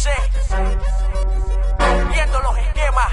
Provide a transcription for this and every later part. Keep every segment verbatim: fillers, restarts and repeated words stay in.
Nótese, viendo los esquemas,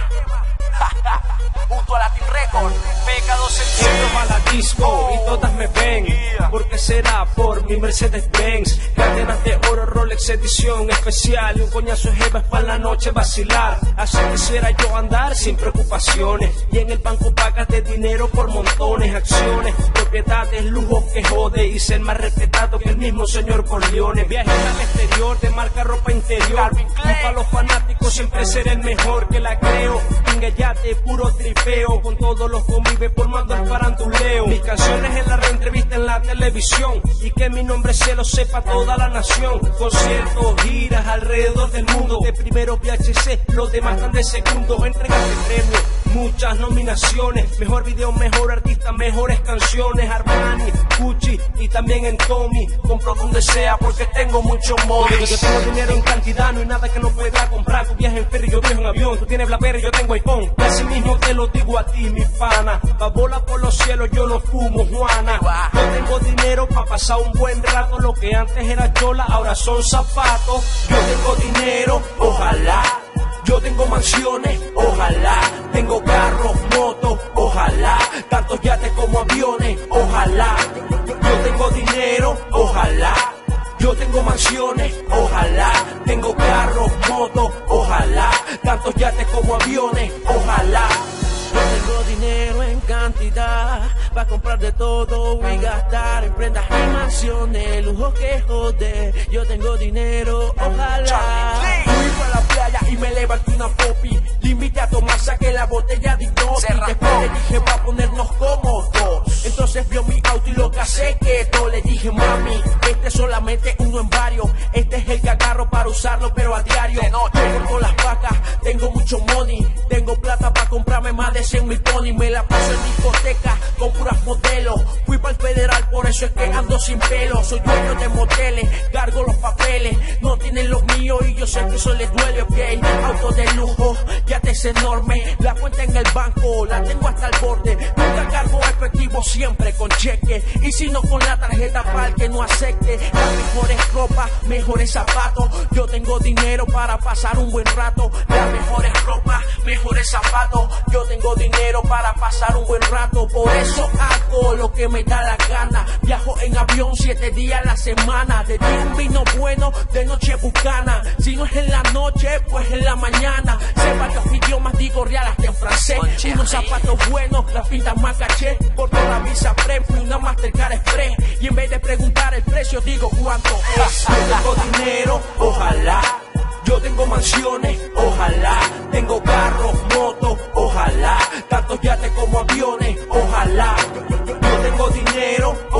junto a Latin Record, Pecado Sencillo. Entro a la disco y todas me ven, porque será por mi Mercedes-Benz. Cadenas de oro, Rolex edición especial y un coñazo de jevas para la noche vacilar. Así quisiera yo andar sin preocupaciones, y en el banco pagas de dinero por montones, acciones, propiedades, lujos que jode, y ser más respetado que el mismo señor Corleone. Viajes al exterior de marca ropa interior, y para los fanáticos siempre seré el mejor, que la creo, en yate, puro tripeo, con todos los convive formando el faranduleo. Mis canciones en la reentrevista en la televisión, y que mi nombre se lo sepa toda la nación. Conciertos, giras alrededor del mundo, de primero V H C, los demás están de segundo. Entregas de premios, muchas nominaciones, mejor video, mejor artista, mejores canciones. Armani, Gucci y también en Tommy, compro donde sea porque tengo mucho money. Yo tengo dinero en cantidad, no hay nada que no pueda comprar. Tú viajas en ferry, yo viajo en avión, tú tienes Blackberry, yo tengo iPhone. Y así mismo te lo digo a ti, mi pana, pa' bola por los cielos yo no fumo, Juana. Yo tengo dinero pa' pasar un buen rato, lo que antes era chola, ahora son zapatos. Yo tengo dinero, ojalá. Yo tengo mansiones, ojalá. Tengo carros, motos, ojalá. Tantos yates como aviones, ojalá. Yo tengo dinero, ojalá. Yo tengo mansiones, ojalá. Tengo carros, motos, ojalá. Tantos yates como aviones, ojalá. Yo tengo dinero en cantidad para comprar de todo y gastar en prendas y mansiones, lujos que jode. Yo tengo dinero, ojalá. Fui para la playa y me levanté una popi. Le invité a tomar, saqué la botella de Inoki. Después le dije va a ponernos cómodos. Entonces vio mi auto y lo que hace quieto. Le dije mami, este es solamente uno en varios. Este es el que agarro para usarlo pero a diario. Yo corto las vacas, tengo mucho money. Tengo plata para comprarme más de cien mil pony. Me la paso en discoteca con puras modelos. Fui para el federal, por eso es que ando sin pelo. Soy dueño de moteles, cargo los papeles. No tienen los míos y yo sé que eso les duele, ok. Auto de lujo, yates enorme. La cuenta en el banco, la tengo hasta el borde. Nunca cargo efectivo, siempre con cheque. Y si no con la tarjeta para el que no acepte. Las mejores ropas, mejores zapatos. Yo tengo dinero para pasar un buen rato. Las mejores ropas, mejores zapatos. Yo tengo dinero para pasar un buen rato. Por eso hago lo que me da la gana. Viajo en avión siete días a la semana. De día un vino bueno, de noche bucana. Si no es en la noche, pues en la mañana. Sé varios idiomas, digo real hasta en francés. Unos zapatos buenos, las pintas más caché. Por toda la Visa Premium y una Mastercard Express. Y en vez de preguntar el precio, digo cuánto es. Yo tengo dinero, ojalá. Yo tengo mansiones, ojalá. Tengo carros, motos, ojalá. Tantos yates como aviones, ojalá. Yo tengo dinero,